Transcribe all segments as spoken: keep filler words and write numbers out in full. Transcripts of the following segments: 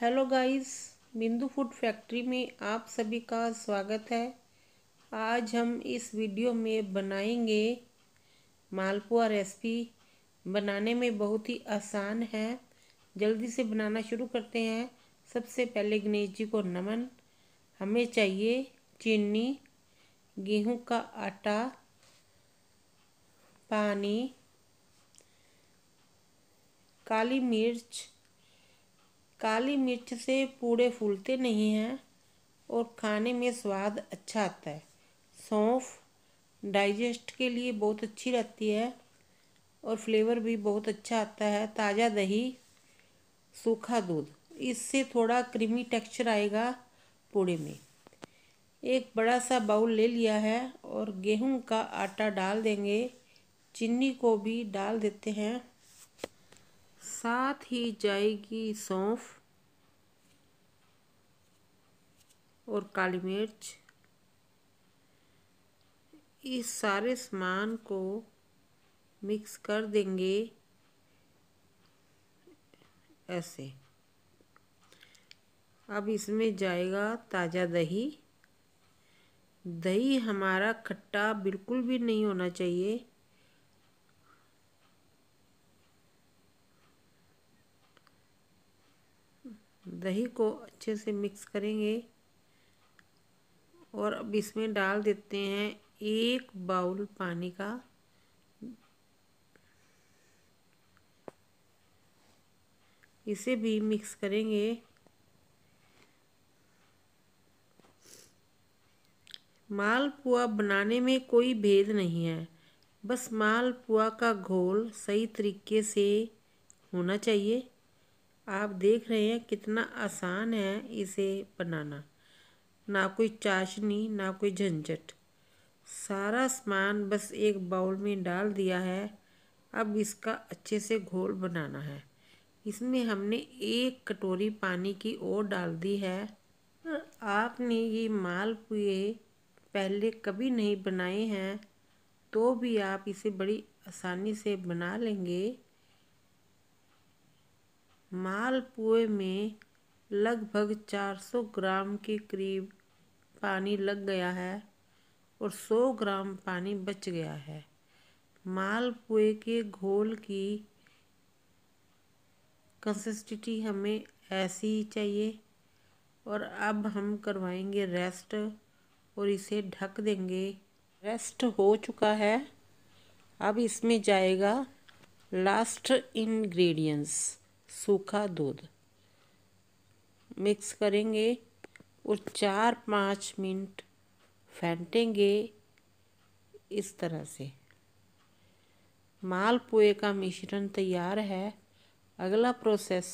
Hello guys, Bindu food factory में आप सभी का स्वागत है। आज हम इस वीडियो में बनाएंगे मालपुआ रेसिपी। बनाने में बहुत ही आसान है। जल्दी से बनाना शुरू करते हैं। सबसे पहले गणेश जी को नमन। हमें चाहिए चीनी, गेहूं का आटा, पानी, काली मिर्च। काली मिर्च से पूड़े फूलते नहीं हैं और खाने में स्वाद अच्छा आता है। सौंफ डाइजेस्ट के लिए बहुत अच्छी रहती है और फ्लेवर भी बहुत अच्छा आता है। ताज़ा दही, सूखा दूध, इससे थोड़ा क्रीमी टेक्सचर आएगा पूड़े में। एक बड़ा सा बाउल ले लिया है और गेहूं का आटा डाल देंगे। चीनी को भी डाल देते हैं। साथ ही जाएगी सौंफ और काली मिर्च। इस सारे सामान को मिक्स कर देंगे ऐसे। अब इसमें जाएगा ताज़ा दही। दही हमारा खट्टा बिल्कुल भी नहीं होना चाहिए। दही को अच्छे से मिक्स करेंगे और अब इसमें डाल देते हैं एक बाउल पानी का। इसे भी मिक्स करेंगे। मालपुआ बनाने में कोई भेद नहीं है, बस मालपुआ का घोल सही तरीके से होना चाहिए। आप देख रहे हैं कितना आसान है इसे बनाना। ना कोई चाशनी, ना कोई झंझट। सारा सामान बस एक बाउल में डाल दिया है। अब इसका अच्छे से घोल बनाना है। इसमें हमने एक कटोरी पानी की और डाल दी है। आपने ये मालपुए पहले कभी नहीं बनाए हैं तो भी आप इसे बड़ी आसानी से बना लेंगे। मालपुए में लगभग चार सौ ग्राम के करीब पानी लग गया है और सौ ग्राम पानी बच गया है। मालपुए के घोल की कंसिस्टेंसी हमें ऐसी ही चाहिए। और अब हम करवाएंगे रेस्ट और इसे ढक देंगे। रेस्ट हो चुका है। अब इसमें जाएगा लास्ट इंग्रेडिएंट्स, सूखा दूध। मिक्स करेंगे और चार पाँच मिनट फेंटेंगे इस तरह से। मालपुए का मिश्रण तैयार है। अगला प्रोसेस,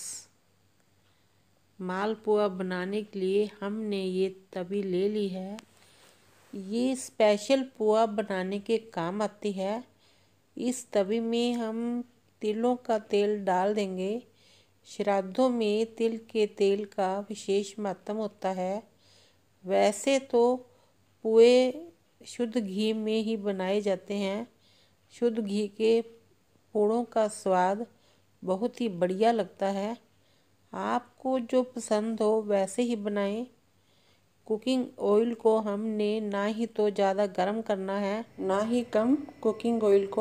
मालपुआ बनाने के लिए हमने ये तवी ले ली है। ये स्पेशल पुआ बनाने के काम आती है। इस तवी में हम तिलों का तेल डाल देंगे। श्राद्धों में तिल के तेल का विशेष महत्व होता है। वैसे तो पुए शुद्ध घी में ही बनाए जाते हैं। शुद्ध घी के पूड़ों का स्वाद बहुत ही बढ़िया लगता है। आपको जो पसंद हो वैसे ही बनाएं। कुकिंग ऑयल को हमने ना ही तो ज़्यादा गर्म करना है, ना ही कम। कुकिंग ऑयल को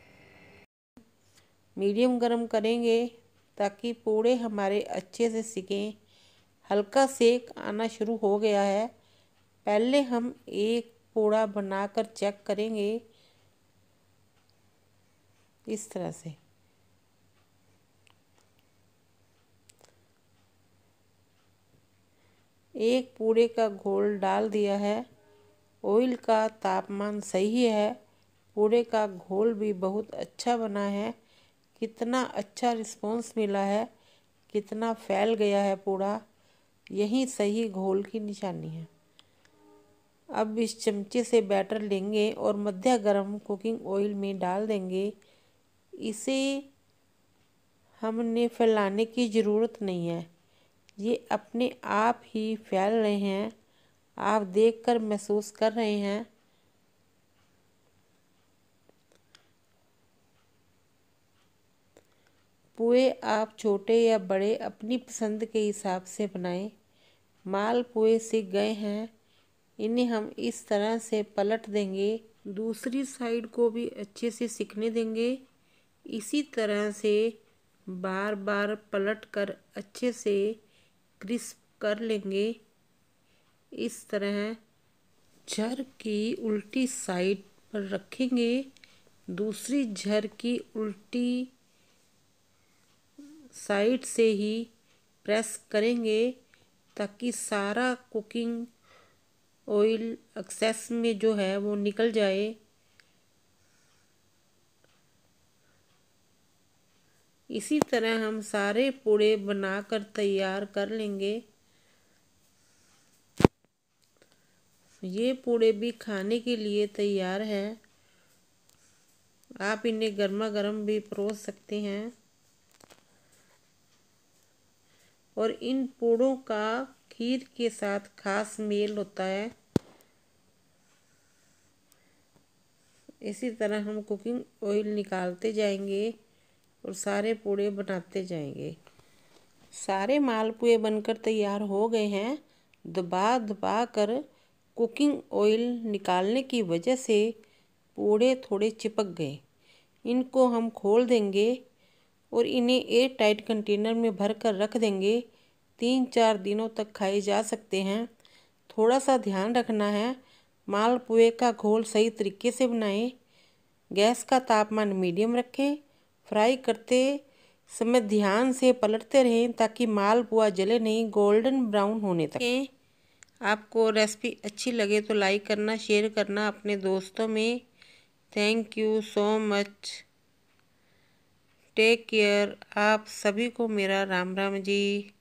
मीडियम गर्म करेंगे ताकि पूड़े हमारे अच्छे से सिकें। हल्का सेक आना शुरू हो गया है। पहले हम एक पूड़ा बनाकर चेक करेंगे इस तरह से। एक पूड़े का घोल डाल दिया है। ऑयल का तापमान सही है। पूड़े का घोल भी बहुत अच्छा बना है। कितना अच्छा रिस्पॉन्स मिला है, कितना फैल गया है पूड़ा। यही सही घोल की निशानी है। अब इस चमचे से बैटर लेंगे और मध्य गरम कुकिंग ऑयल में डाल देंगे। इसे हमने फैलाने की ज़रूरत नहीं है, ये अपने आप ही फैल रहे हैं। आप देखकर महसूस कर रहे हैं। पुए आप छोटे या बड़े अपनी पसंद के हिसाब से बनाएं। मालपुए सिक गए हैं, इन्हें हम इस तरह से पलट देंगे। दूसरी साइड को भी अच्छे से सिकने देंगे। इसी तरह से बार बार पलट कर अच्छे से क्रिस्प कर लेंगे। इस तरह झर की उल्टी साइड पर रखेंगे, दूसरी झर की उल्टी साइड से ही प्रेस करेंगे ताकि सारा कुकिंग ऑयल एक्सेस में जो है वो निकल जाए। इसी तरह हम सारे पूड़े बनाकर तैयार कर लेंगे। ये पूड़े भी खाने के लिए तैयार है। आप इन्हें गर्मा गर्म भी परोस सकते हैं। और इन पूड़ों का खीर के साथ खास मेल होता है। इसी तरह हम कुकिंग ऑयल निकालते जाएंगे और सारे पूड़े बनाते जाएंगे। सारे मालपुए बनकर तैयार हो गए हैं। दबा दबा कर कुकिंग ऑयल निकालने की वजह से पूड़े थोड़े चिपक गए। इनको हम खोल देंगे और इन्हें एयर टाइट कंटेनर में भर कर रख देंगे। तीन चार दिनों तक खाए जा सकते हैं। थोड़ा सा ध्यान रखना है, मालपुए का घोल सही तरीके से बनाएं। गैस का तापमान मीडियम रखें। फ्राई करते समय ध्यान से पलटते रहें ताकि मालपुआ जले नहीं, गोल्डन ब्राउन होने तक। आपको रेसिपी अच्छी लगे तो लाइक करना, शेयर करना अपने दोस्तों में। Thank you so much. Take care. आप सभी को मेरा राम राम जी।